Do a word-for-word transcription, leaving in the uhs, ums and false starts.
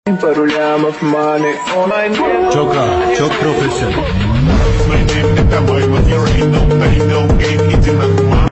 Çok rahat, çok profesyonel. My name, это мой, вот your ain't no pain, no gain, иди на